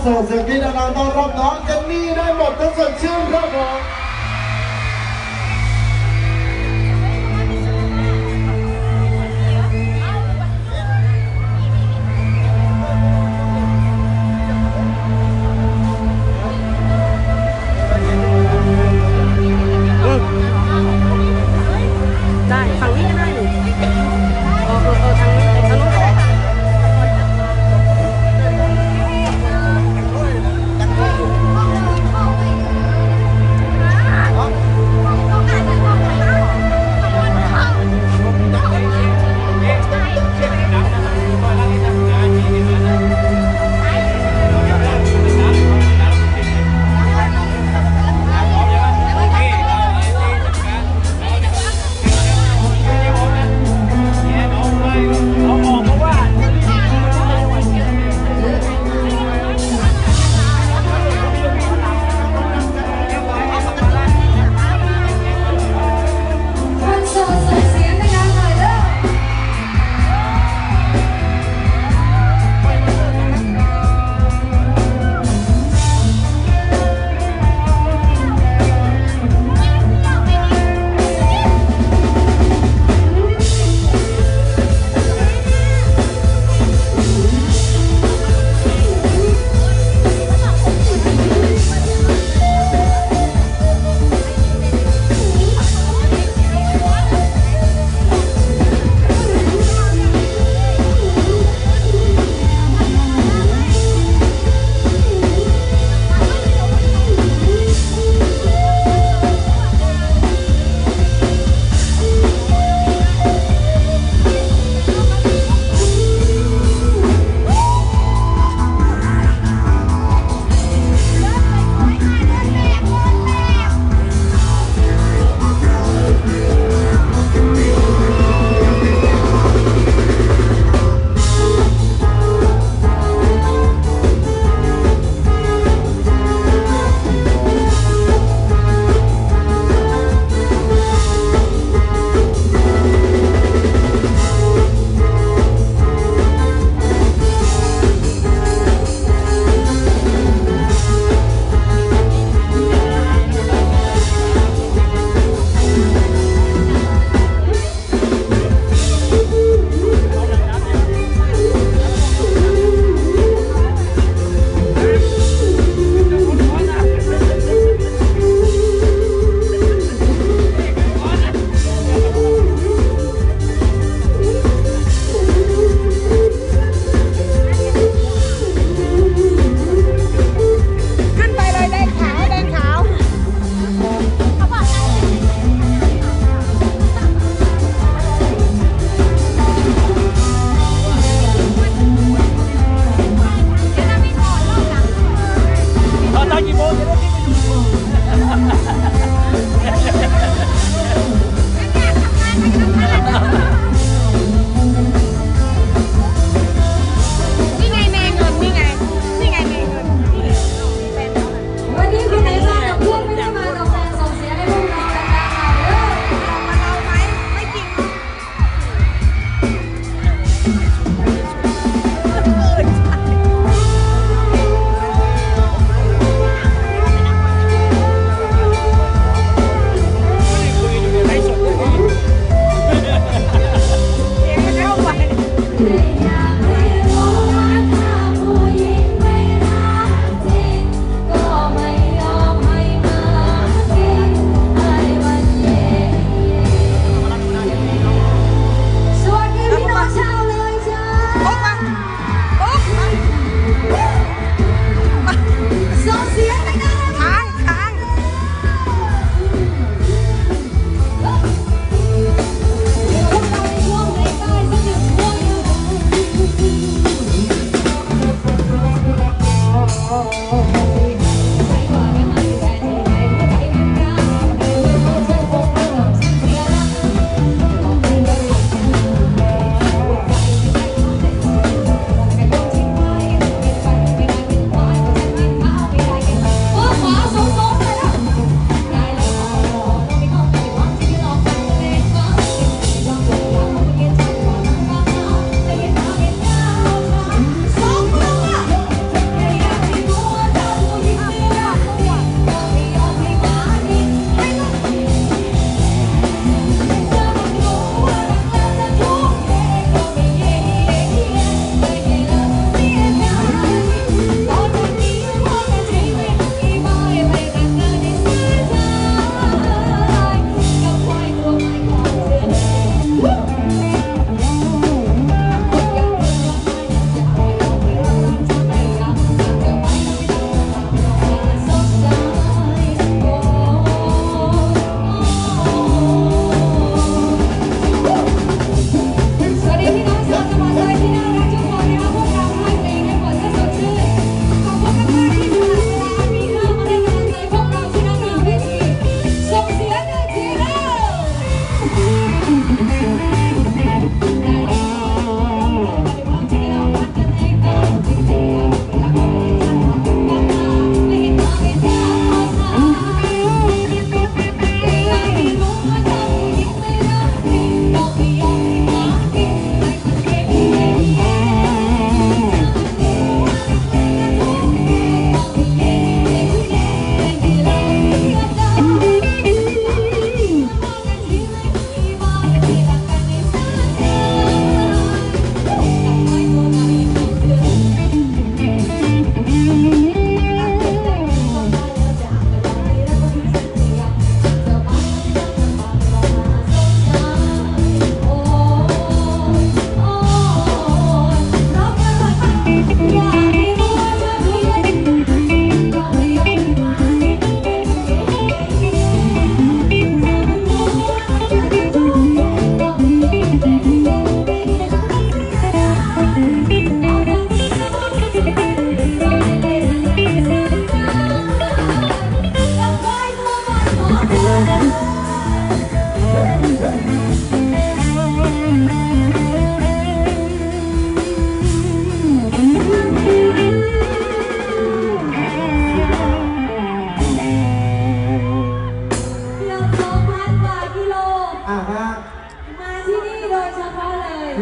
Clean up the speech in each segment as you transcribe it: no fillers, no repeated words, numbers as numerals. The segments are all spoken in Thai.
ส่งเสียงที่ดังๆต้อนรับน้องเจนนี่ได้หมดทั้งสดชื่นครับผมได้ฝั่งนี้ก็ได้นี่ทางนี้ทางนู้นก็ได้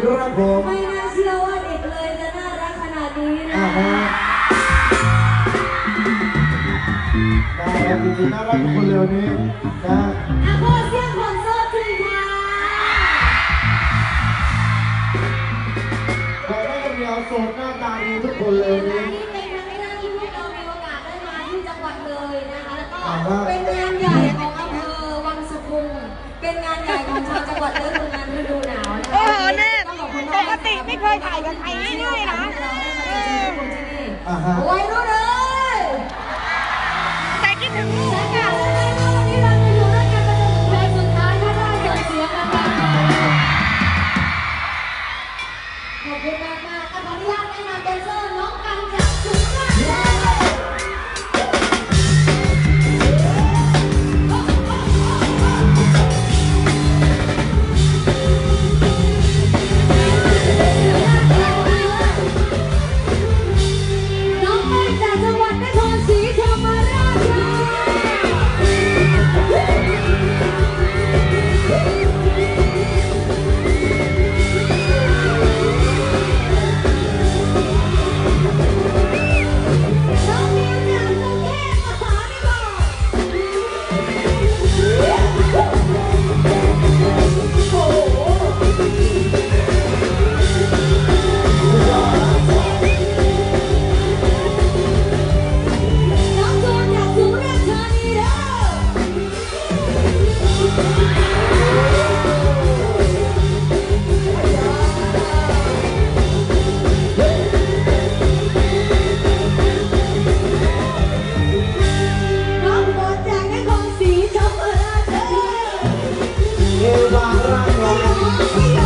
ครับผมไม่น่าเชื่อว่าเด็กเลยจะน่ารักขนาดนี้นะได้ครับจริงๆน่ารักทุกคนเลยวันนี้นะขอเสียงคนโสดทีค่ะเราได้กันยาวโสดหน้าตาดีทุกคนเลยวันนี้นี่เป็นครั้งแรกที่พวกเรามีโอกาสได้มาที่จังหวัดเลยนะคะแล้วก็เป็นงานใหญ่ของอำเภอวังสุขุมเป็นงานใหญ่ของชาวจังหวัดเลยคืองานฤดูหนาวนะคะโอ้โหเนี่ยต้องขอบคุณปกติไม่เคยถ่ายกับใครง่ายๆนะวัยรุ่นเลยแต่คิดถึงลูกและงานเลยนะวันนี้เราจะอยู่ด้วยกันเป็นเพลงสุดท้ายถ้าได้ส่งเสียงกันมาขอบคุณมากๆขออนุญาตแนะนำแดนเซอร์น้องกันจากสุราษฎร์ธานีน้องไม่จากจังหวัดนครศรีธรรมราชค่ะน้องมิวจากกรุงเทพมหานครโอ้โหน้องโจนจากสุราษฎร์ธานีเด้อน้องบอลจากนครศรีธรรมราชเด้อเอวาร่างน้อยไม่ยอ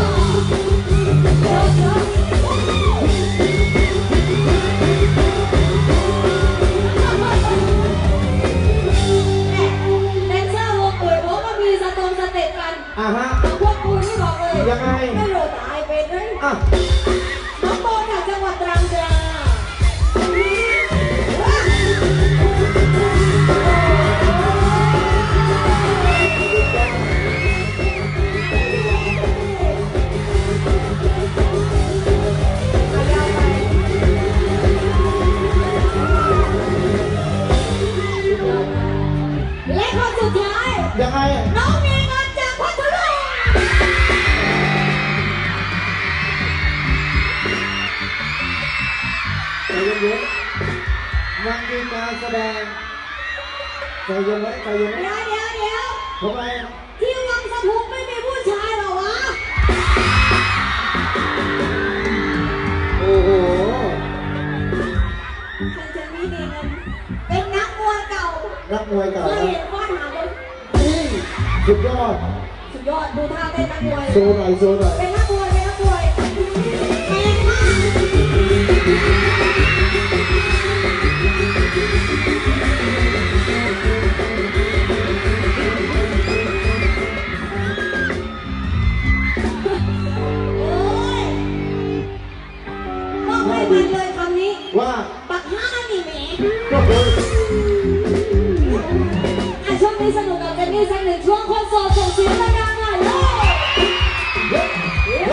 แดนเซอร์วงอื่นเขาก็มีสเต็ปกันฮะพวกคุณที่บอกเลยยังไงไม่โหลดตายเป็นเลยอ่ะน้องโบจากจังหวัดตรังจ้าและคนสุดท้ายยังไงน้องมีเงินจากพัทลุงใจเย็นๆยังมีการแสดงใจเย็นไว้ใจเย็นไว้เดี๋ยวทำไมที่วังสะพุงไม่มีผู้ชายเหรอวะโอ้โหฉันมีเงินเป็นนักมวยเก่านักมวยเก่าเคยนะเห็นฟาดหางคนนี่สุดยอดสุดยอดดูท่าเต้นนักมวยโชว์หน่อยโชว์หน่อยเป็นนักมวยแรงมากโอ้ยมอบให้มันเลยคำนี้ว่าปักห้านี่แหมก็คือช่วงนี้สนุกกับเจนนี่สักหนึ่งช่วงคนโสดส่งเสียงดังๆหน่อยเลย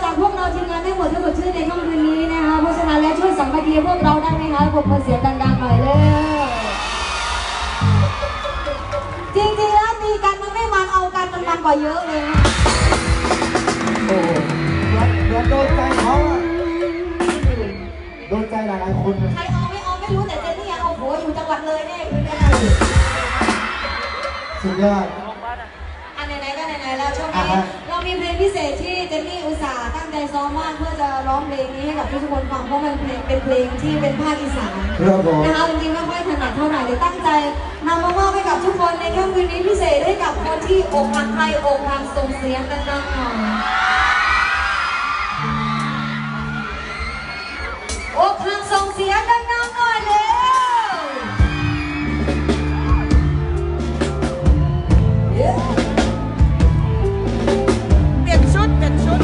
จากพวกเราทีมงานได้หมดทั้งหมดชื่อในค่ำคืนนี้นะคะเพราะฉะนั้นแล้วช่วยสามัคคีพวกเราได้ไหมคะผมขอเสียงดังๆหน่อยเลยจริงๆแล้วตีกันมันไม่มันเอากันมันกว่าเยอะเลยโอ้เหมือนโดนใจเขาอะโดนใจหลายๆคนใครเอาไม่รู้แต่เจนนี่เอาหัวอยู่จังหวัดเลยเนี่ยสุดยอดไหนๆก็ไหนๆแล้วช่วงนี้เรามีเพลงพิเศษที่เจนนี่อุตส่าห์ตั้งใจซ้อมมากเพื่อจะร้องเพลงนี้ให้กับทุกคนฟังเพราะมันเป็นเพลงที่เป็นภาคอีสานนะคะจริงๆไม่ค่อยถนัดเท่าไหร่เลยตั้งใจนำมามอบให้กับทุกคนในค่ำคืนนี้พิเศษให้กับคนที่อกหักใครอกหักส่งเสียงกันดังหน่อยอกหักส่งเสียงดังๆหน่อยเร็วเปลี่ยนชุด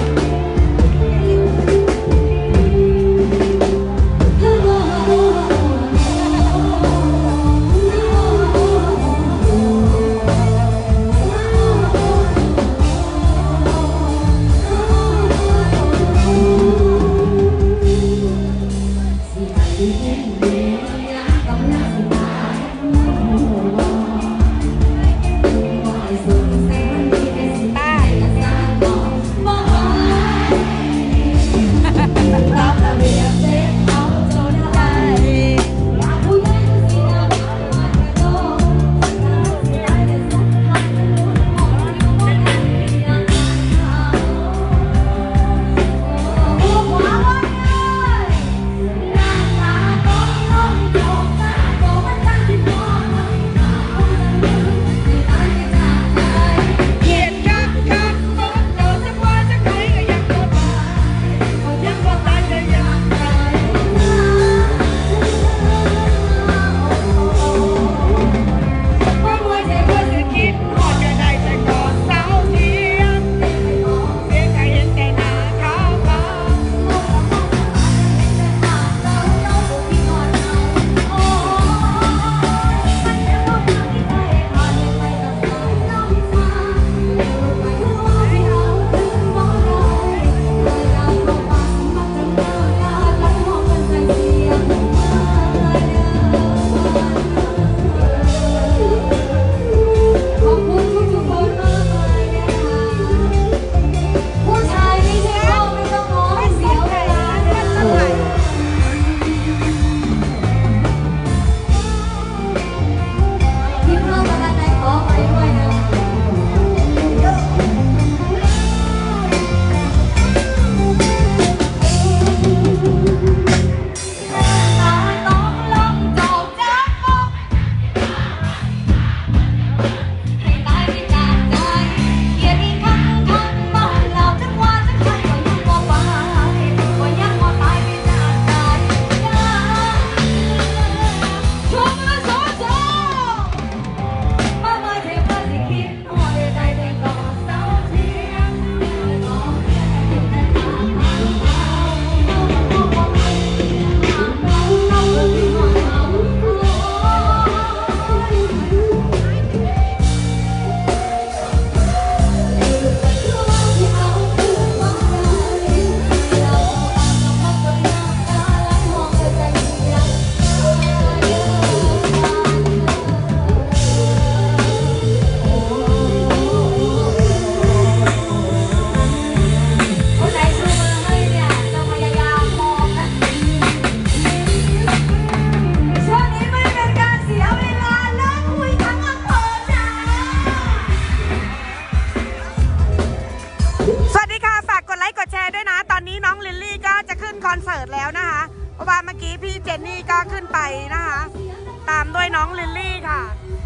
แล้วนะคะเพราะว่าเมื่อกี้พี่เจนนี่ก็ขึ้นไปนะคะตามด้วยน้องลิลลี่ค่ะ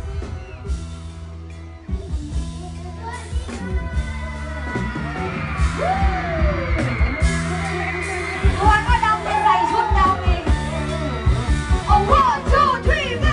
ตัวก็ดำใส่ชุดดำอีกโอ้โหชูทรีแม่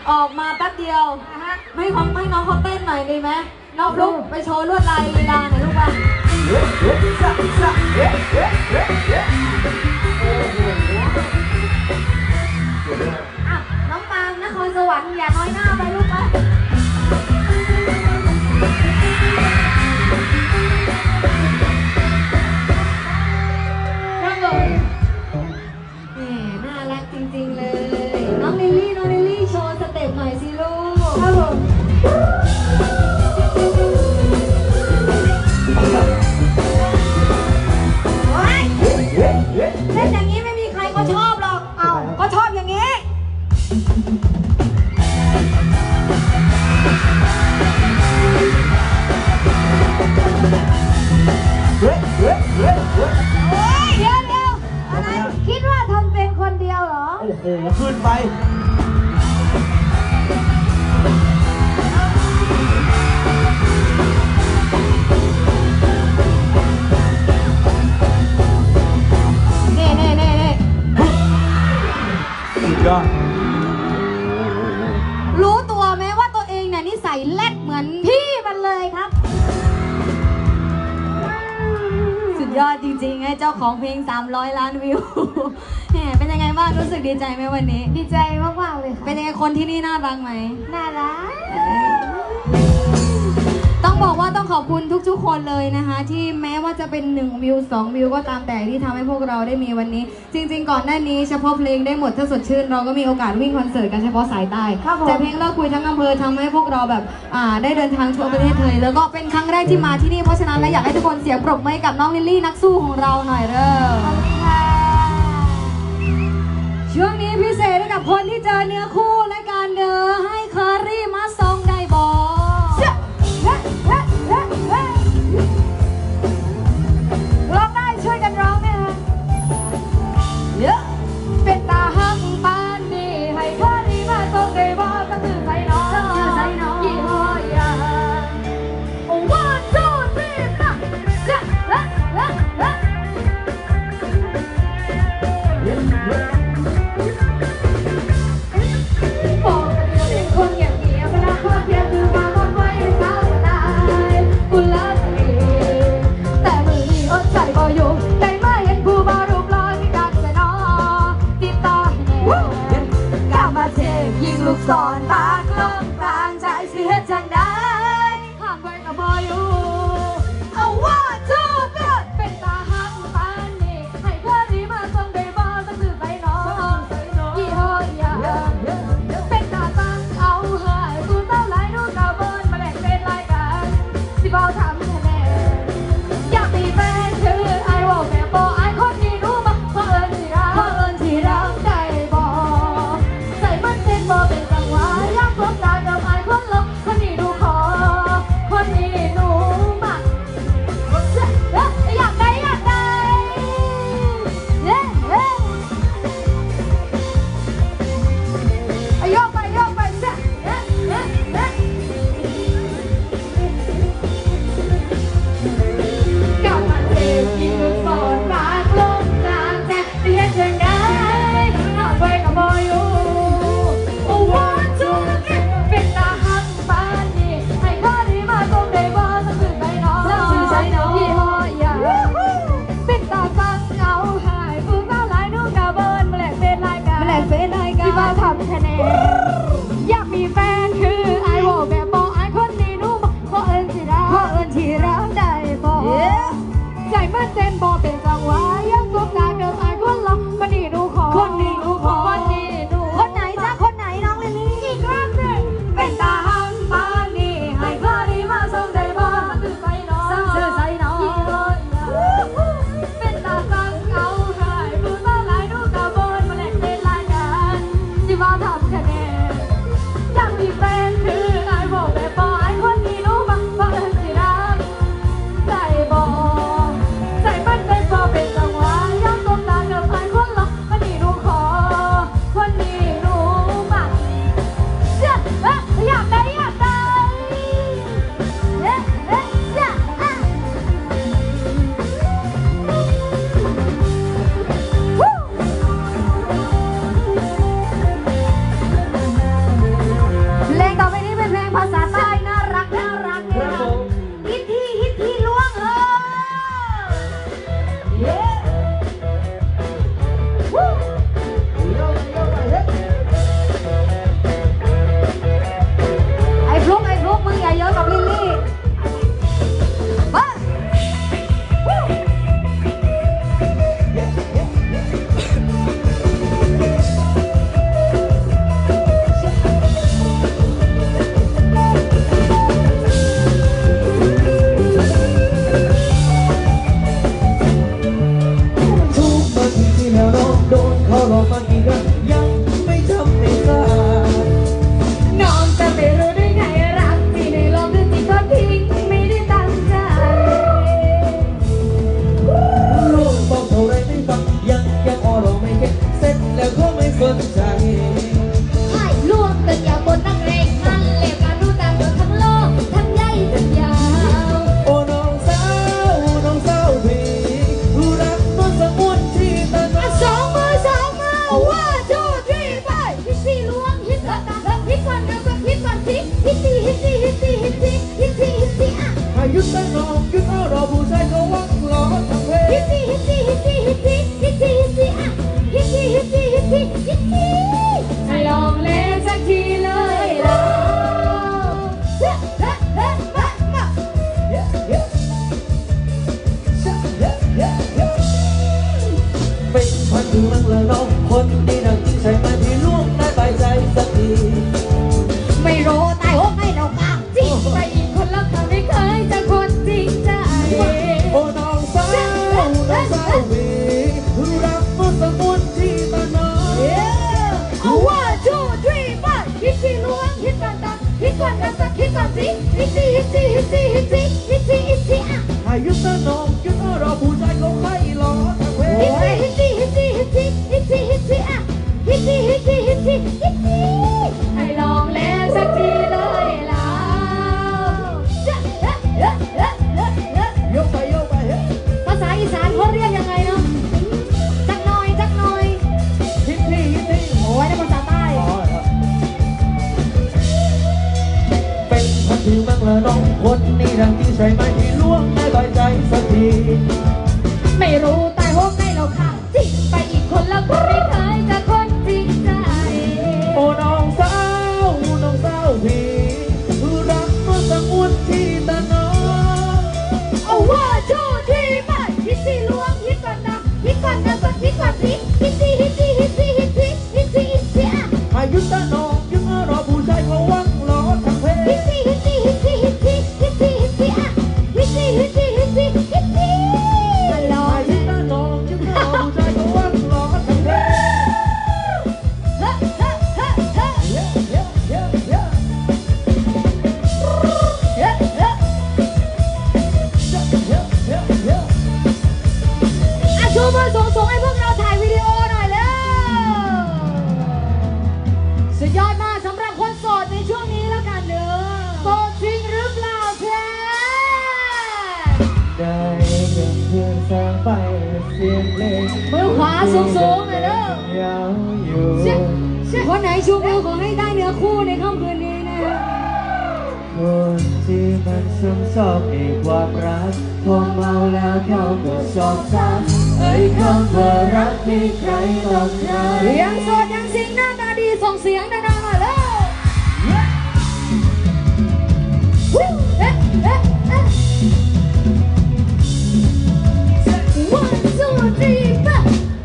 ออกมาแป๊บเดียวไม่น้องเขาเต้นหน่อยดีไหมน้องฟลุ๊กไปโชว์ลวดลายลีลาหน่อยลูกป่ะน้องปางนครสวรรค์อย่าน้อยหน้าไปลูกป่ะน่ารักจริงๆเลยน้องลิลลี่โชว์สเต็ปหน่อยสิลูกครับผมเล่นอย่างนี้ไม่มีใครก็ชอบหรอกเอาก็ชอบอย่างนี้เดี๋ยวอะไรคิดว่าทำเป็นคนเดียวเหรอโอ้โหขึ้นไปรู้ตัวไหมว่าตัวเองเนี่ยนิสัยแรดเหมือนพี่มันเลยครับสุดยอดจริงๆไอ้เจ้าของเพลง300 ล้านวิวแหมเป็นยังไงบ้างรู้สึกดีใจไหมวันนี้ดีใจมากๆเลยค่ะเป็นยังไงคนที่นี่น่ารักไหมน่ารักต้องบอกว่าต้องขอบคุณทุกๆคนเลยนะคะที่แม้ว่าจะเป็น1 วิว 2 วิวก็ตามแต่ที่ทำให้พวกเราได้มีวันนี้จริงๆก่อนหน้านี้เฉพาะเพลงได้หมดถ้าสดชื่นเราก็มีโอกาสวิ่งคอนเสิร์ตกันเฉพาะสายใต้แต่เพลงเลิกคุยทั้งอำเภอทำให้พวกเราแบบได้เดินทางทั่วประเทศเลยแล้วก็เป็นครั้งแรกที่มาที่นี่เพราะฉะนั้นและอยากให้ทุกคนเสียงปรบมือให้กับน้องลิลลี่นักสู้ของเราหน่อยเร็วช่วงนี้พิเศษให้กับคนที่เจอเนื้อคู่และการเดินให้คารี่มาซองได้บอร้องได้ช่วยกันร้องไหมคะเยอะเป็นตาหักปานนี่ให้คารี่มาซองได้บอก็คือใส่น้องยี่ห้อยา One two three บอกกันเดียวเป็นคนเงียบเงียบนะครเพียงคือมาบอกไว้ให้เขาตายกุลาสีแต่มือนี้อดใจบ่อยู่ได้มาเห็นผู้มารูปหล่อที่ดังแต่นอติดต่อให้แน่กล้ามาเทพยิงลูกศรปากลงกลางใจสิเฮ็ดจังได้ห่างไว้กับบ่อยู่เอาว่าจูบเป็นตาหักปานนี้ให้เธอดีมาส่งได้บ่ก็คือไปนอยี่ห้อยาเป็นตาตั้งเอาหายกูเต้าหลายดูกาเบิร์นมาแหลกเป็นรายการสิบ่ทำคะแนนอยากมีแฟนคือไอ้วอลแม่บอไอ้คนนี้รู้บ่เพราะเอิญที่รักได้บ่ใส่มันเป็นบ่เป็นจังหวะอยากพบตากับไอ้คนลบคนนี้ดูขอคนนี้หนูมักอยากได้โยกไปจ้ะกลับมาเจ็บยิงลูกศรปากลงกลางแต่เรียกเธอได้ห่างไปกับบ่อยู่โอ้วันจูเป็นตาหักปานนี้ให้ข้าดีมาตรงได้บ่สักคืนไปน้องยี่ห้อยาเป็นตาฟังเอาหายฟูฟ้าหลายดูกาเบิร์นมาแหลกเป็นรายการที่มาทำคะแนนอยากมีแฟนคือไอ้วอลแบบบอไอ้คนนี้หนูบอกเพราะเอิญที่รักได้บอกใจมันเต้นบอเป็นจังหวะยังสบตาเดิมไอ้คนล็อกคนนี้หนูขอคนไหนจ้าคนไหนน้องลิลลี่อีกครั้งหนึ่งเป็นตาหังปานนี่ให้คลาดีมาส่งได้บอคือไปน้องเป็นตาฟังเอาหายมือตาหลายดูกาบนมาแหลกเป็นรายการที่มาทำคะแนนอายุตะนองยุตรอผู้ชายเขาให้รอทั้งเวให้ลองแล้วสักทีเลยแล้วยกไปภาษาอีสานเขาเรียกยังไงเนาะจักหน่อยฮิตตี้โอ้ยในภาษาใต้เป็นพันธุ์บ้างละน้องคนนี้รังที่ใช่ไหมที่ล่วงไม่ต่อยใจสักทีไม่รู้ตายโหงในเราค่ะจิงไปอีกคนแล้วก็ไม่เคยจะคนจริงใจโอ้น้องสาวพี่รักมันสังอุ่นที่ตะนอโอ้ว่าโชว์ที่มาฮิตที่ล้วงฮิตก่อนนะฮิตก่อนนะสักฮิตก่อนฮิตอายุตะนองยุรอผู้ชายเขาวังรอทั้งเพลงส่งให้พวกเราถ่ายวิดีโอหน่อยแล้วสุดยอดมากสำหรับคนโสดในช่วงนี้แล้วกันเด้อโสดจริงหรือเปล่าแท้ได้ยังเพื่อนสร้างไปเสียงเพลงมือขวาสูงๆเลยเด้อยาวอยู่คนไหนชูมือขอให้ได้เนื้อคู่ในค่ำคืนนี้นะคนที่มันซึมซาบในความรักพอเมาแล้วเขาก็ชอบซ้ำคำว่ารักมีใครต่อใครยังโสดยังสิงหน้าตาดีส่งเสียงดังๆหน่อยแล้วOne, two, three, four.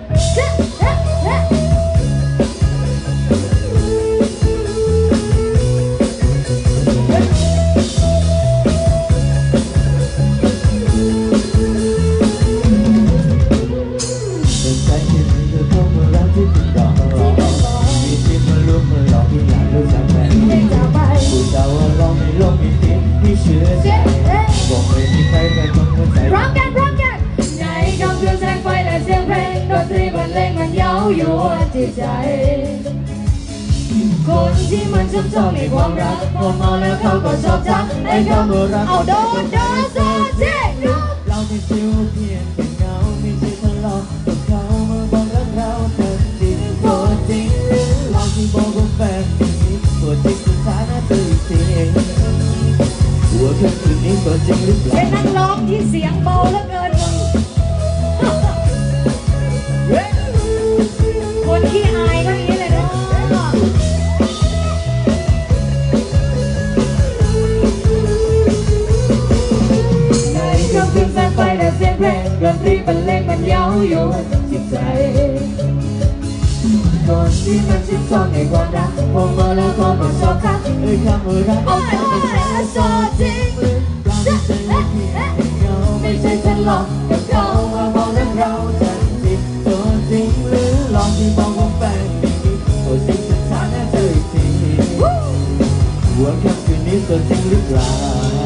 อยู่จิตใจคนที่มันชอบชอบในความรักพอเมาแล้วเขาก็ชอบจักไอ้คำว่ารักเอาโดนโซเจ๊เราไม่ชิวเพียงแค่เงาไม่ใช่ทะเลาะกับเขามาบอกรักเราแต่จริงตัวจริงเราที่บอกว่าแฟนนี้ตัวจริงสุดท้ายน่าจะอีกทีหัวแค่คืนนี้ตัวจริงหรือเปล่าเป็นนักร้องที่เสียงเบาเหลือเกินคนขี้อายก็อย่างนี้เลยเนาะในคำคืนแสงไฟและเสียงเพลงดนตรีบรรเลงมันเย้าอยู่จิตใจคนที่มันชื่นชอบในความรักพอมาแล้วก็มาชอบคักคำว่ารักโอ้ยโซจริงไม่ใช่ฉันหลอกกับเขามาบอกรักเราจันจริงตัวจริงหรือลองที่บอกว่าแฟนตัวจริงสุดท้ายน่าเจออีกทีหัวค่ำคืนนี้ตัวจริงหรือเปล่า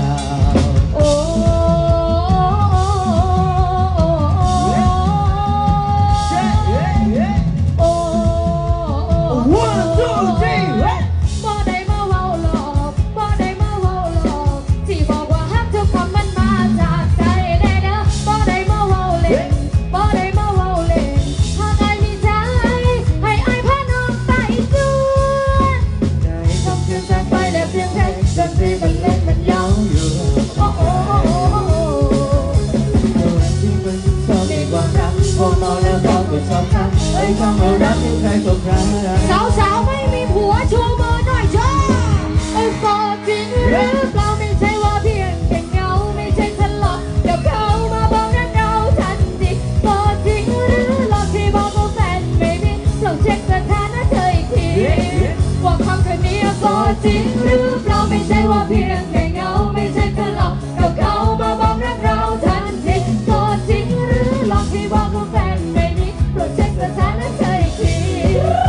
สาวๆไม่มีผัวชูมือหน่อยจ้าโสดจริงหรือเปล่าไม่ใช่ว่าเพียงแค่เงาไม่ใช่ฉันหลอกเดี๋ยวเขามาบอกรักเราทันทีโสดจริงหรือหลอกที่บอกว่าแฟนไม่มีลองเช็คสถานะเธออีกทีว่าคำคืนนี้โสดจริงหรือเปล่าไม่ใช่ว่าเพียงแค่เงาไม่ใช่ฉันหลอกเดี๋ยวเขามาบอกรักเราทันทีโสดจริงหรือหลอกที่บอกว่าแฟนไม่มีลองเช็คสถานะเธออีกที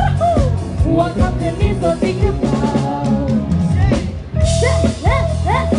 ว่าคำคืนนี้โสดจริงหรือเปล่า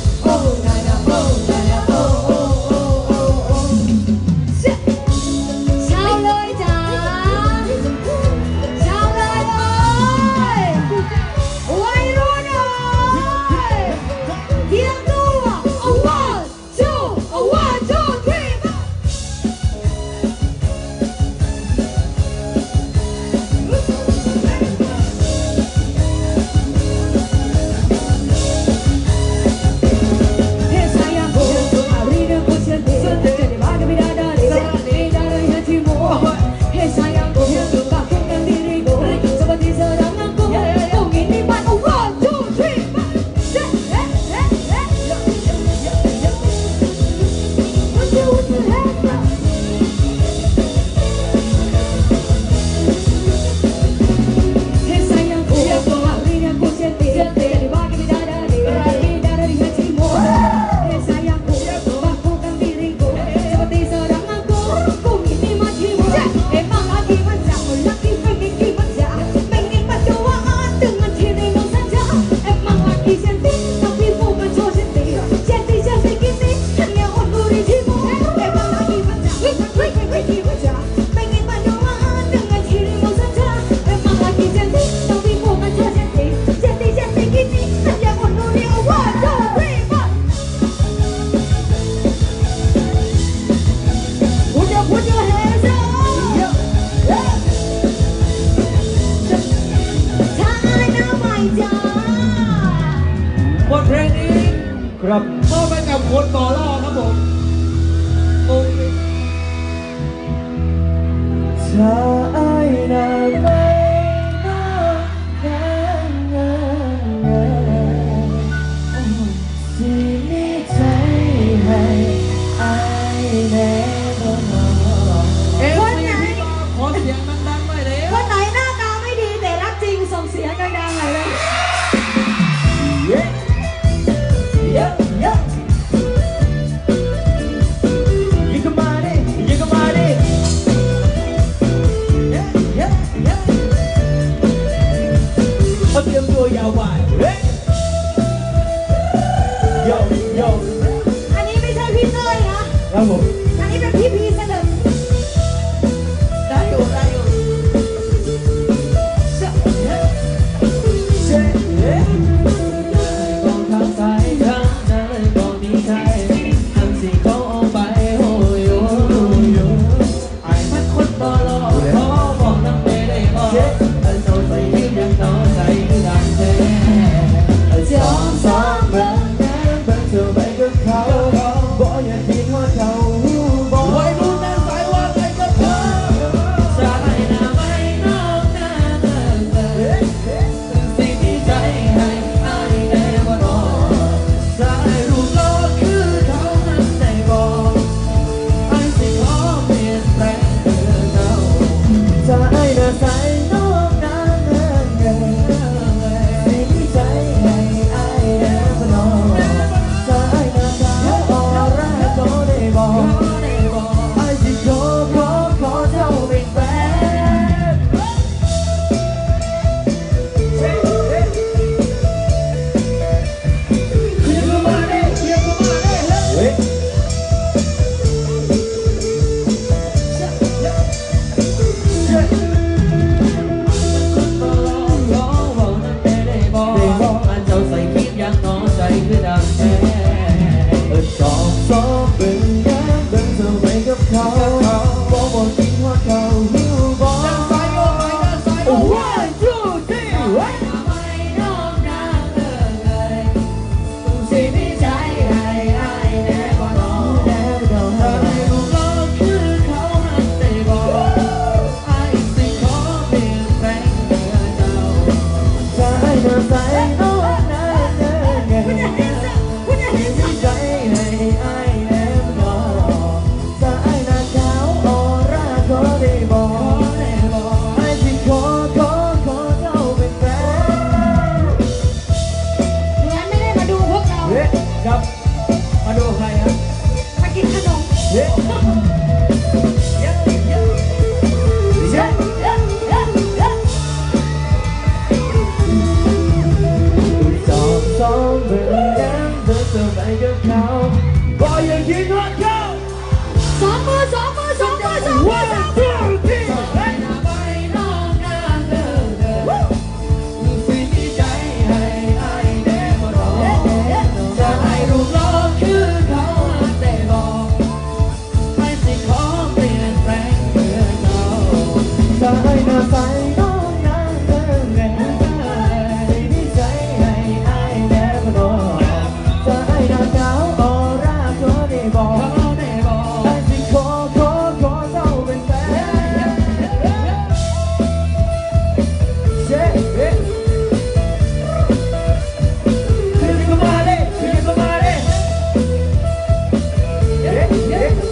โอ้นานาโอ้นานาโอ้โอ้โอ้โอ้โอ้เช้าเลยจ้าเช้าเลยวัยรุ่นเตรียมตัว one two 3 Hey sayang, hari ini aku sedih. Jadi bagi beda dari hatimu. Hey sayang, bangunkan diriku seperti seranganku. Kau ini mat 1 2 3 Hey sayang, hari ini aku sedih. Jadi bagi beda dari hatimu. Hey sayang, bangunkan diriku seperti seranganku. Kau ini matimu. Emang lagi macam lagi pengen gimana? Pengen berdoaan dengan dirimu saja. Emang lagi sedih tapi bukan so sedih. Sedih gini hanya untuk dirimu. Emang lagi macam pengen gimana? Pengen berdoaan dengan dirimu saja. Emang lagi sedih tapi bukan so sedih. Sedih gini hanya untuk dirimu. 1 2 3 4 Put your hands up. ท่าหน้าใหม่จ้าบทเพลงนี้ครับมอบให้กับคนต่อล่อครับผมถ้าไอ้นาไม่สิมีใจให้ไอ้แน่บ่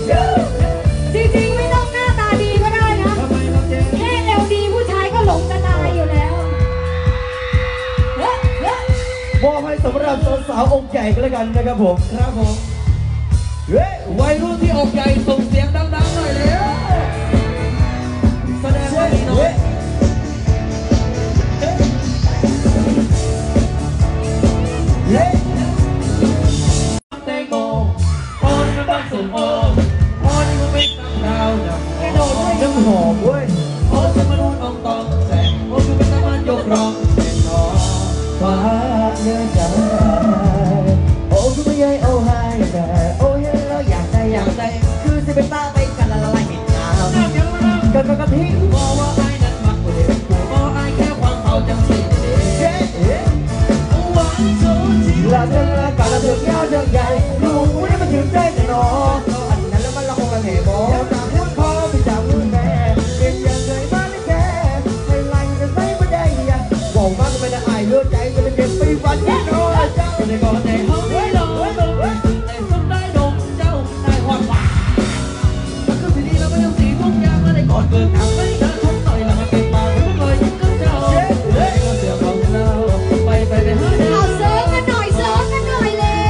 จริงๆไม่ต้องหน้าตาดีก็ได้นะแค่เอวดีผู้ชายก็หลงจะตายอยู่แล้วมอบให้สำหรับสาวๆองค์ใหญ่กันแล้วกันนะครับผมครับผมวัยรุ่นที่อกใหญ่ส่งเสียงดังๆหน่อยเลยแสดงว่ามีน้อยแตงโมพอนี่มันบ้านสมโอพอนี่มันเป็นดาวนะกระโดดด้วยน้ำหอมเว้ยโอ้จะมาดูน้องตองแสงโอ้คือเป็นตะวันยกรองเป็นทอฟ้าเนื้อใจโอ้คือไม่ใหญ่โอ้ไฮแต่โอ้เห็นแล้วอยากได้คือจะเป็นตาไปกันละลายเห็นน้ำกันกะทิบอกว่าไอ้นั้นมักกว่าเด็กบอกไอ้แค่ความเขาจังสิหวานโซจีละเธอละกันละเธอแก้วจังใหญ่รู้ว่ามันถึงใจแต่น้องอันนั้นแล้วมันละคงละเหตุบอกจากพูดคอไปจากพูดแม่เป็นยังไงบ้างนี่แกให้ไล่กันไม่ได้ยังบอกมากก็ไม่ได้อายเลือดใจก็เลยเก็บไปฝันที่น้อยเจ้าในก่อนในห้องไม่รอในสมได้ดมเจ้าได้หอดหวานมันก็ทีนี้เราไม่ต้องสีทุกอย่างมาได้ก่อนเกินทำไม่ได้ทุกหน่อยแล้วมันเป็นปากมันก็เลยยิ้มกับเจ้าเสียของเราไปหาเอาเซิร์ฟกันหน่อยเซิร์ฟกันหน่อยเลย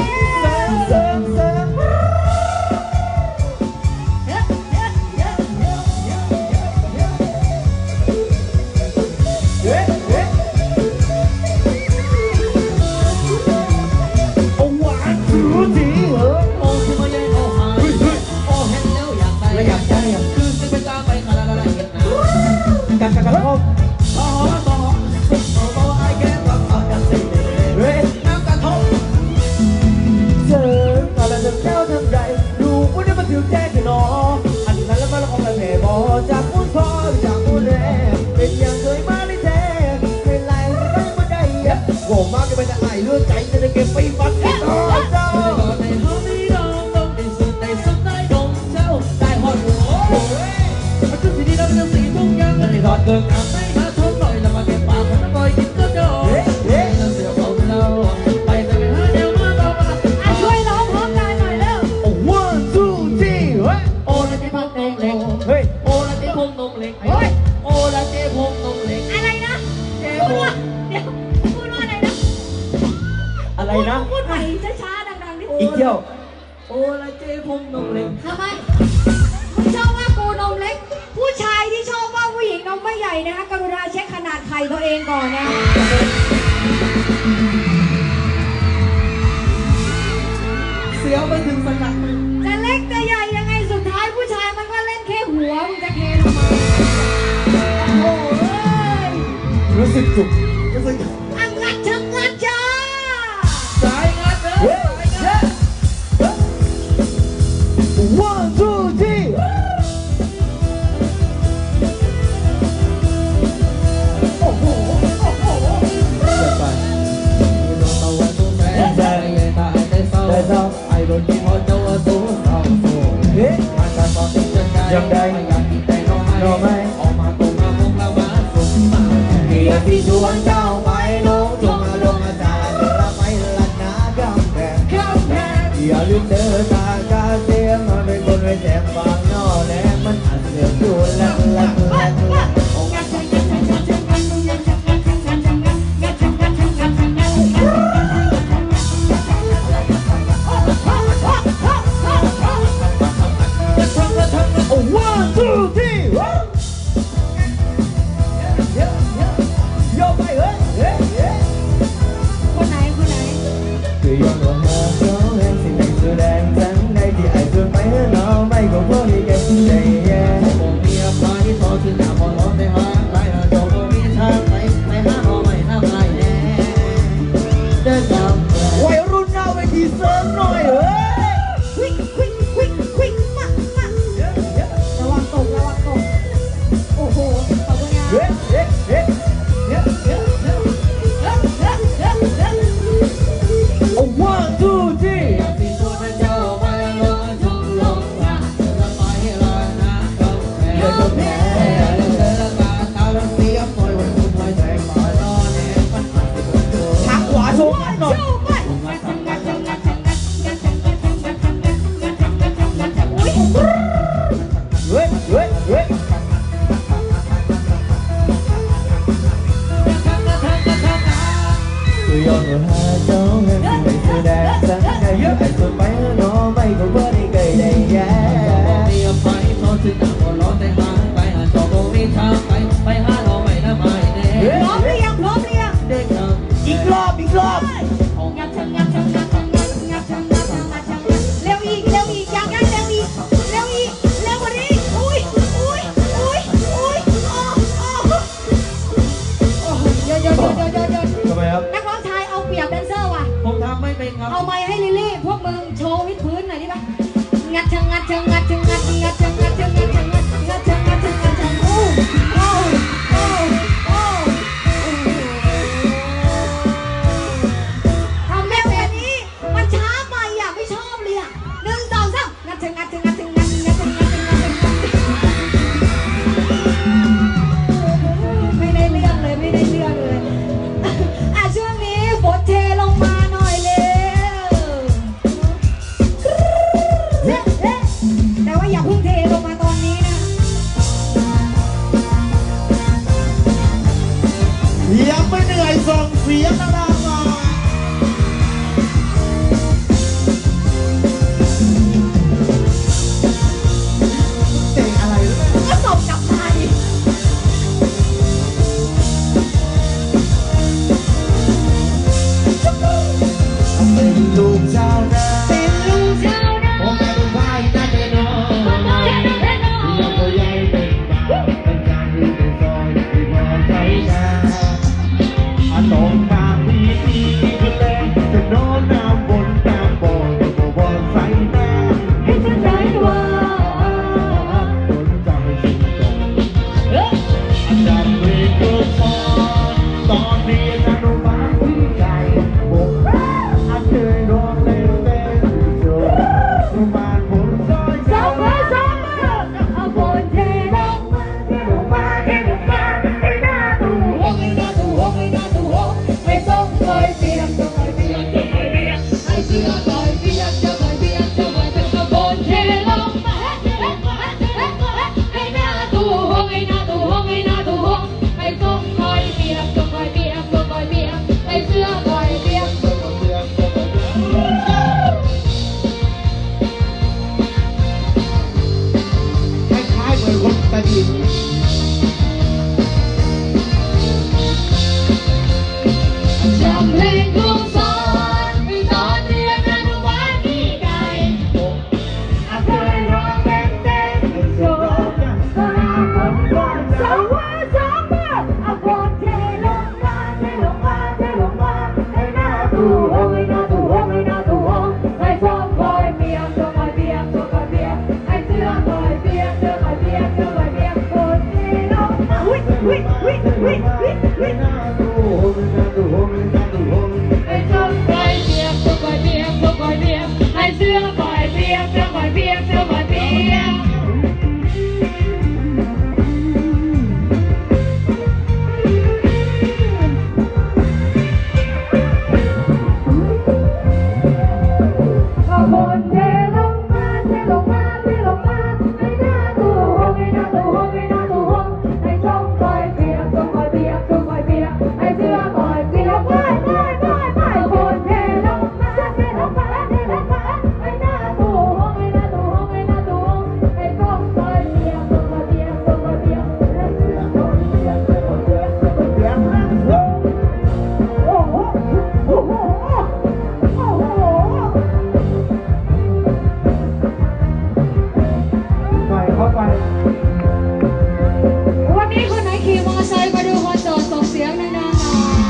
จากพูดคอจากพูดแรงเป็นอย่างเคยมาในแท้ให้ไล่ไม่ได้โง่มากก็ไม่ได้อายเลือดใจจะได้เก็บไปฝันที่ต่อเจ้าในห้องนี้น้องต้องได้สุดได้สุดได้ดมเจ้าได้หอดหัวมันคือสิ่งที่เราเรื่องสีทุกอย่างมันได้หอดเกินอ่ะไม่มาทนหน่อยแล้วมาเก็บปากมันต้องคอยกินก็เจ้าเราเสียของเราไปหาเดี๋ยวมาต่อมาช่วยร้องพร้อมกันหน่อยเร็ว one two three โอ้ละเจ๊พงนมเล็กเฮ้ยโอ้ละเจ๊พงนมเล็กเฮ้ยโอ้ละเจ๊พงนมเล็กอะไรนะเจ๊พงเดี๋ยวพูดว่าอะไรนะอะไรนะพูดใหม่ช้าๆดังๆดิอีกเที่ยวโอ้ละเจ๊พงนมเล็กทำไมมึงชอบว่ากูนมเล็กผู้ชายที่ชอบว่าผู้หญิงนมไม่ใหญ่นะคะกรุณาเช็คขนาดไข่ตัวเองก่อนนะเสียวไปถึงสันหลังจะเล็กจะใหญ่ยังไงสุดท้ายผู้ชายมันก็เล่นแค่หัวมึงจะเคทำไมโอ้ยรู้สึกจุกอังงัดชังงัดจ้าสายงัดเลยสายงัด one two three โอ้โหโอ้โหไอ้โดนที่พอเจ้าตัวเรามาการบอกยังได้รอไหมออกมาตรงมาพงเรามาสุดมาเกียร์ที่ชวนเจ้าไปน้องจงมาลงอาจารย์เดินไปลัดหน้ากำแพงอย่าลืมเดินตากาเสียงมาเป็นคนไว้แจกฟังนอแหลมันอาจเสือกอยู่ลัดOne ยังไม่เหนื่อยส่งเสียงดังๆมาเตะอะไรก็ส่งกลับมาดิเป็นลูกชาวนาเป็นลูกชาวนาพ่อแม่เป็นพ่ายน่าจะนอนยังก็ยังเป็นบ้าเป็นการรีบเป็นซอยที่มองใจนาตกมาปีนี้ก็แรงจะโน้นน้ำบนน้ำบ่อยก็บอกใส่แม่ให้ฉันได้ว่าคนจำไม่สิ้นตกอาจารย์เรียนก็สอนตอนเรียนอนุบาลที่ใจบอกอาเคยร้องเล่นเป็นโจทย์มาผลซอยเจ้าเอาบนเทลงมาเทลงมาเทลงมาให้หน้าตู้ให้หน้าตู้ให้หน้าตู้ไม่ต้องคอยเปียกต้องคอยเปียกต้องคอยเปียกให้เสื้อคอยเปียกจะคอยเปียกจะคอยเป็นกระโปรงเทลงมาให้หน้าตู้ให้หน้าตู้ให้หน้าตู้ไม่ต้องคอยเปียกต้องคอยเปียกต้องคอยเปียกให้เสื้อคอยเปียกต้องคอยเปียกต้องคอยเปียกคล้ายๆเหมือนคนตาดีจำเพลงครูสอนตอนเรียนอนุบาลที่ใดเคยร้องเป็นเต้นโชว์ก็น่าผมก่อนสองมือเอาบนเทลงมาเทลงมาเทลงมาให้หน้าตู้ให้หน้าตู้ให้หน้าตู้ให้ส้มคอยเปียกส้มคอยเปียกส้มคอยเปียกให้เสื้อคอยเปียกเสื้อคอยเปียกเสื้อคอยเปียกบนเทลงมาให้ส้มคอยเปียกส้มคอยเปียกส้มคอยเปียกให้เสื้อคอยเปียกเสื้อคอยเปียกเสื้อคอยเปียกขบวนเทลงมาเทลงมาเทลงมาให้หน้าตู้ให้หน้าตู้ให้หน้าตู้ให้ส้มคอยเปียกส้มคอยเปียกส้มคอยเปียกให้เสื้อคอยเปียกไปขบวนเทลงมาเทลงมาเทลงมาให้หน้าตู้ให้หน้าตู้ให้หน้าตู้ให้ส้มคอยเปียกส้มคอยเปียกส้มคอยเปียกให้เสื้อคอยเปียกส้มคอยเปียกส้มคอยเปียกโอ้โหโอ้โหโอ้โหไปเข้าไปวันนี้คนไหนขี่มอเตอร์ไซค์มาดูคอนเสิร์ตส่งเสียงดังๆหน่อย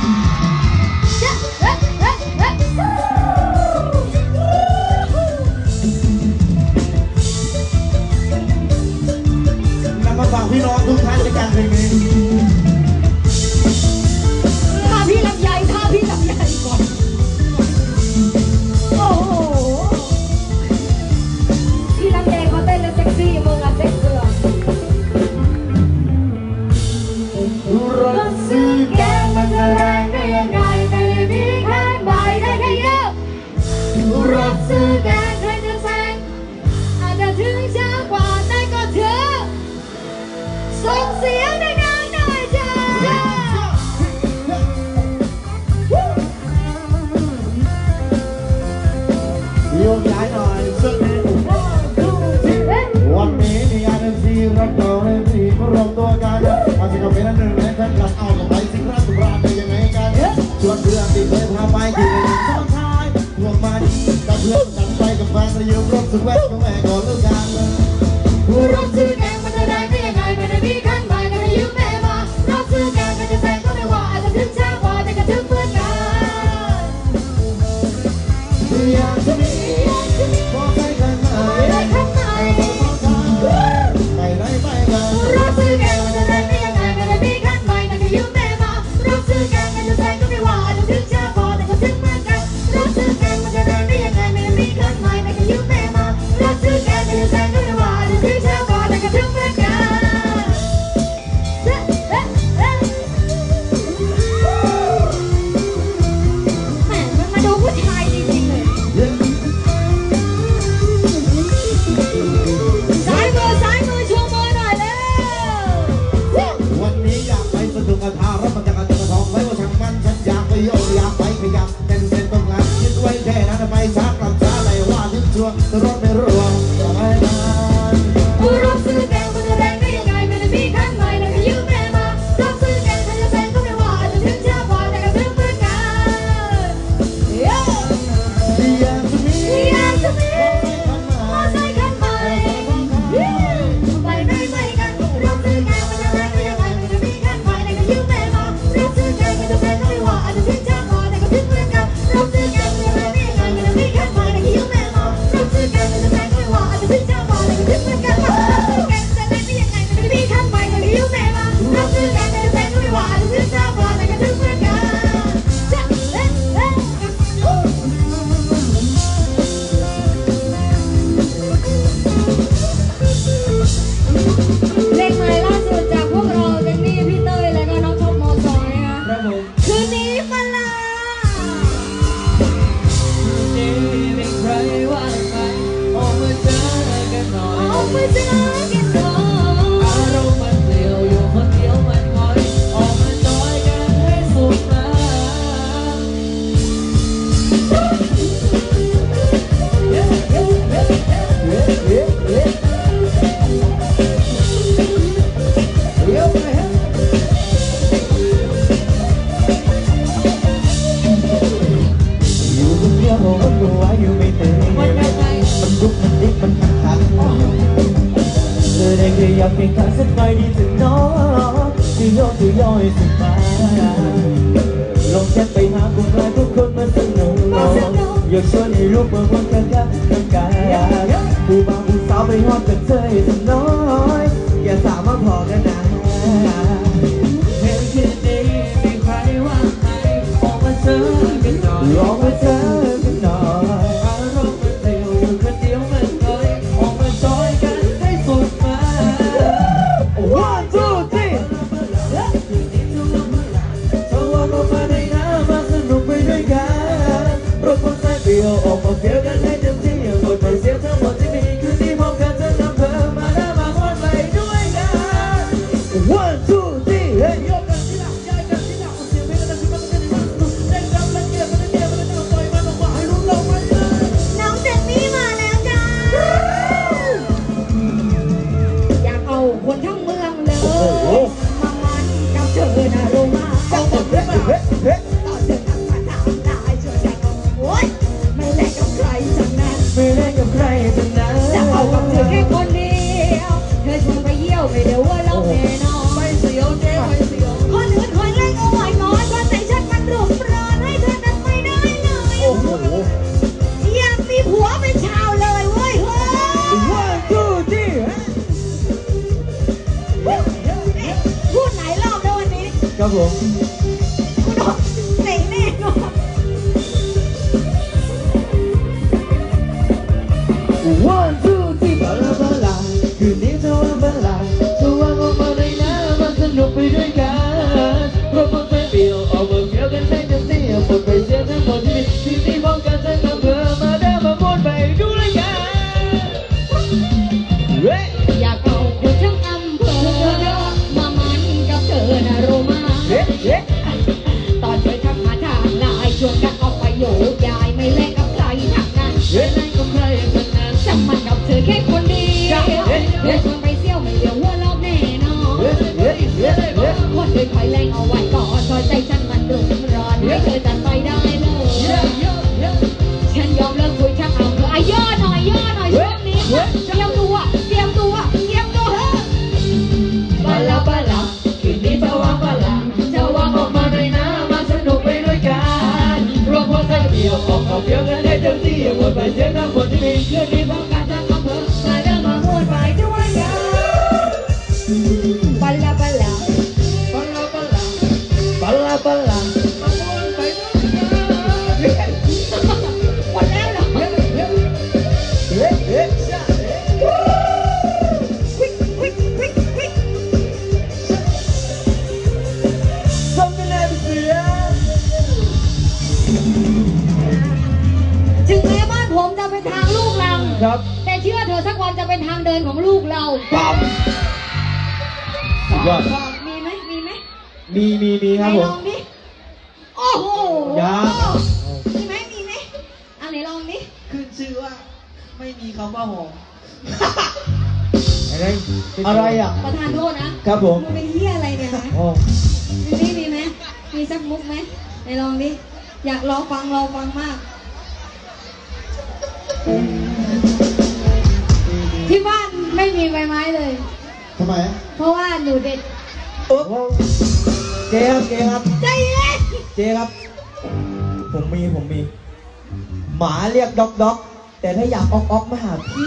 นำมาฝากพี่น้องทุกท่านในการเพลงนี้ถ้าพี่ลำไยก่อนโอ้โหพี่ลำไยเขาเต้นแล้วเซ็กซี่มึงอะเซ็กเกอร์รถซื้อแกงมันจะแรงได้ยังไงไม่ได้มีแค่ใบได้แค่เยอะรถซื้อแกงใครจะแซงอาจจะถึงช้ากว่าแต่ก็เถอะส่งเสียงดังๆหน่อยจ้าโยกย้ายหน่อยสักนิดวันนี้มีงานMCรับต่อให้พี่มารวมตัวกันมาสิกับเป็นอันหนึ่งให้แฟนคลับเอากับไปสิครับสุราเป็นยังไงกันชวนเพื่อนที่เคยพาไปกินซ้อนท้ายพวกมาดีกับเพื่อนกันไปกับแฟนระยืมรถสุดแวดก็แม่ก่อนเลิกกันรถซื้อแกงมันจะได้ยังไงไม่ได้มีขั้นใบก็ให้ยืมแม่มารถซื้อแกงมันจะแซงก็ไม่ว่าอาจจะถึงช้ากว่าแต่ก็ถึงเหมือนกันอยากจะมีบอกให้กันหน่อยก็จะแซงก็ไม่ว่าจะถึงเช้าก่อนแต่ก็ถึงเหมือนกันแหมมันมาดูผู้ชายจริงๆเลยซ้ายมือชูมือหน่อยเร็ววันนี้อยากไปสนุกกับทารถมันจะกระตุ้นทองไว้ว่าช่างมันฉันอยากไปโยกอยากไปขยับเต้นตรงนั้นคิดไว้แค่นั้นทำไมช้ากลับช้าอะไรว่าถึงชัวร์รถไม่ร่วงไปนานผู้รับซื้อแกงมันจะแรงได้ยังไงไม่ได้มีขั้นใหม่เลยก็ยืมแม่มารับซื้อแกงใครจะแซงก็ไม่ว่าจะถึงเช้าก่อนแต่ก็ถึงเหมือนกันอยากจะมีมอไซค์คันใหม่ไปได้ไหมกันรับซื้อแกงมันจะแรงได้ยังไงไม่ได้มีขั้นใหม่เลยก็ยืมแม่มารับซื้อแกงใครจะแซงก็ไม่ว่าจะถึงเช้าก่อนแต่ก็ถึงเหมือนกันรับซื้อแกงมันจะแรงได้ยังไงไม่ได้มีขั้นใหม่เลยก็ยืมแม่มารับซื้อแกงมันจะแซงก็ไม่ว่าจะถึงเช้าก่อนแต่ก็ถึงเหมือนกันเพลงใหม่ล่าสุดจากพวกเราเจนนี่พี่เต้ยแล้วก็น้องท็อปมอซอยนะคะคืนนี้มาลานี่มีใครว่างไหมออกมาเจอกันหน่อยออกมาเจอกันหน่อยอารมณ์มันเปลี่ยวอยู่คนเดียวมันคอยออกมาจอยกันให้สุดมาอยู่คนเดียวมันก็ว่าอยู่ไม่ถึงมันยุบมันดิบมันขัดเธอได้แค่อยากเป็นข้าสักหน่อยดีถึงน้องที่ย่อให้สุดมาลองแชทไปหาคนร้ายทุกคนมาสนุกอยากชวนให้ลูกมาวนกันกันน้ำกายผู้บ่าวผู้สาวไปฮอดกันเธอให้สักน้อยอย่าสามารถพอกันนะเห็นคืนนี้มีใครว่างไหมออกมาเจอกันหน่อยออกมาเจอกันหน่อยอารมณ์มันเปลี่ยวอยู่คนเดียวมันเคยออกมาจอยกันให้สุดมา One two three เธอว่าก็มาได้นะมาสนุกไปด้วยกันรถมอเตอร์ไซค์เดี่ยวออกมาเฟี้ยวกันให้เต็มที่หมดไปเสียทั้งหมดที่มีคืนนี้พร้อมกันจะนำเธอมาได้มาฮอดไปด้วยกัน One two three เฮ้ยยกกันที่หลังย้ายกันที่หลังเสียงเพลงกันที่มันจะได้มาสนุกเล่นกันเล่นเกมมันเล่นมันปล่อยมันออกมาให้รู้เราไปเลยน้องเจนนี่มาแล้วจ้าอยากเอาคนทั้งเมืองเลยมามันกับเธอนะรู้มาเอาหมดเลยมาต่อเธอทำมาทำได้ช่วยกันโอ๊ยไม่แลกกับใครทั้งนั้นไม่ได้กับใครทั้งนั้นจะเอากับเธอแค่คนเดียวเธอชวนไปเยี่ยวไม่เดี๋ยวว่าเราแน่นอนไปเสียวเจ๊ไปเสียวคนอื่นคอยเล่นเอาไว้ก่อนว่าแต่ฉันมันรุ่มร้อนให้เธอนั้นไม่ได้เลยโอ้โหอยากมีผัวเป็นชาวเลยเว้ยเฮ้ย One two three พูดหลายรอบแล้ววันนี้ครับผมคุณบอกเจ๋งแน่นอน One two three บาลาบาลาคืนนี้เธอว่าบาลาเธอว่าออกมาได้นะมาสนุกไปด้วยกันรถมอเตอร์ไซค์เดี่ยวออกมาเฟี้ยวกันให้เต็มที่หมดไปเสียทั้งหมดที่มีที่นี่พร้อมกันจะนำเธอมาได้มาม้วนไปด้วยกันอยากเอาคนทั้งอำเภอมามันกับเธอนะรู้มาตอนเธอทำมาทางลายชวนกันออกไปโยกย้ายไม่แลกกับใครทางนั้นไม่ได้กับใครทั้งนั้นจะมันกับเธอแค่คนเดียวเธอชวนไปเที่ยวไม่เดี๋ยวหัวเราะแน่นอนคนอื่นคอยแรงเอาไว้ก่อนคอยใจฉันมันรุ่มร้อนให้เธอจัดไปได้เลยฉันยอมเลิกคุยช่างเอาเธอย่อหน่อยช่วงนี้เตรียมตัวบาลาบาลาคืนนี้เธอว่าบาลาเธอว่าออกมาได้นะมาสนุกไปด้วยกันรวมพลสักเดียวออกมาเฟี้ยวกันให้เต็มที่หมดไปเสียทั้งหมดที่มีคืนนี้พร้อมกันจะนำเธอมาได้มาม้วนไปด้วยกันบาลาบาลาบาลาบาลาบาลาบนทางเดินของลูกเราปั๊มสุดยอดมีไหมมีไหมมีครับผมไหนลองดิโอ้โหยังมีไหมมีไหมอันไหนลองดิขึ้นชื่อว่าไม่มีคำว่าหอมอะไรอ่ะประธานโทษนะครับผมมึงเป็นเหี้ยอะไรเนี่ยนะโอ้มีไหมมีสักมุกไหมไหนลองดิอยากรอฟังมากที่บ้านไม่มีใบไม้เลยทำไมเพราะว่าหนูเด็ดเจ๊ครับใจเย็นเจ๊ครับ ผมมีหมาเรียกด็อกแต่ถ้าอยากออกมาหาพี่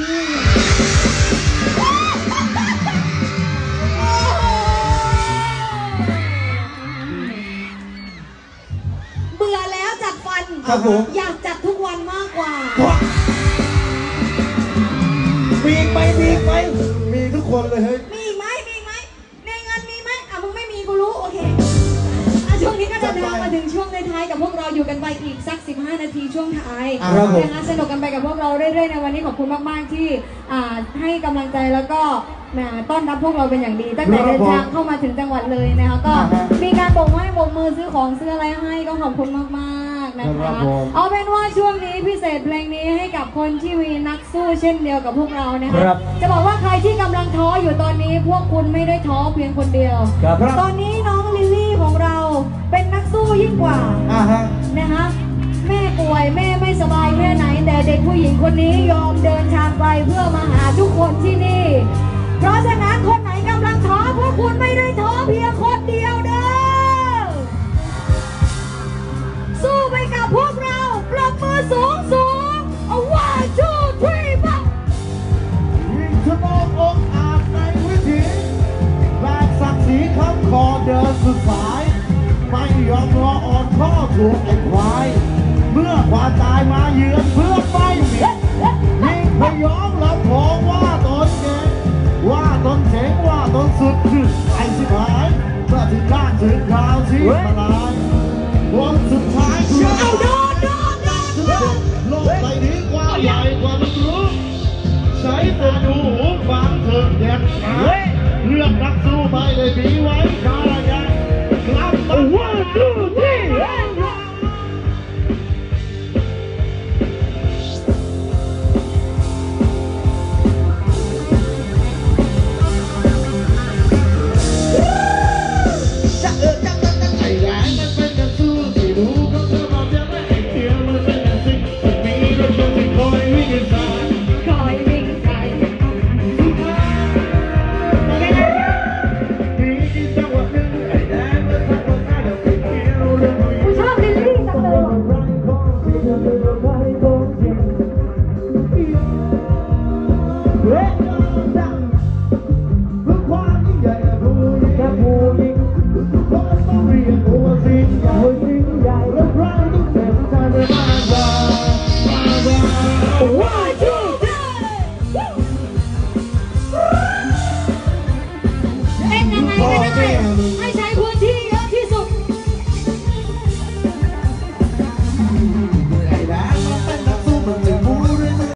เบื่อแล้วจัดฟันครับผมอยากจัดทุกวันมากกว่ามีอีกไหมมีทุกคนเลยเฮ้ยมีอีกไหมในเงินมีไหมมึงไม่มีกูรู้โอเคช่วงนี้ก็จะเดินมาถึงช่วงท้ายๆกับพวกเราอยู่กันไปอีกสัก15 นาทีช่วงท้ายนะคะสนุกกันไปกับพวกเราเรื่อยๆในวันนี้ขอบคุณมากๆที่ให้กำลังใจแล้วก็ต้อนรับพวกเราเป็นอย่างดีตั้งแต่เดินทางเข้ามาถึงจังหวัดเลยนะคะก็มีการโบกไม้โบกมือซื้อของซื้ออะไรให้ก็ขอบคุณมากๆนะคะเอาเป็นว่าช่วงนี้พิเศษเพลงนี้ให้กับคนที่มีนักสู้เช่นเดียวกับพวกเรานะคะจะบอกว่าใครที่กำลังท้ออยู่ตอนนี้พวกคุณไม่ได้ท้อเพียงคนเดียวตอนนี้น้องลิลลี่ของเราเป็นนักสู้ยิ่งกว่านะคะแม่ป่วยแม่ไม่สบายแค่ไหนแต่เด็กผู้หญิงคนนี้ยอมเดินทางไกลเพื่อมาหาทุกคนที่นี่เพราะฉะนั้นคนไหนกำลังท้อพวกคุณไม่ได้ท้อเพียงคนเดียวเด้อสู้ไปกับพวกเราปรบมือสูงเอา one two three ปั๊บยิ่งชั่วโมงองอาจในวิถีแบกศักดิ์ศรีคำคอเดินสุดสายไม่ยอมรออ่อนข้อถูกไอ้ควายเมื่อความตายมาเยือนเพื่อไม่มียิ่งพยองลำพองว่าตนเก่งว่าตนเจ๋งว่าตนสุดคือไอ้สิบหายเมื่อถึงด้านถึงคราวที่มาลาย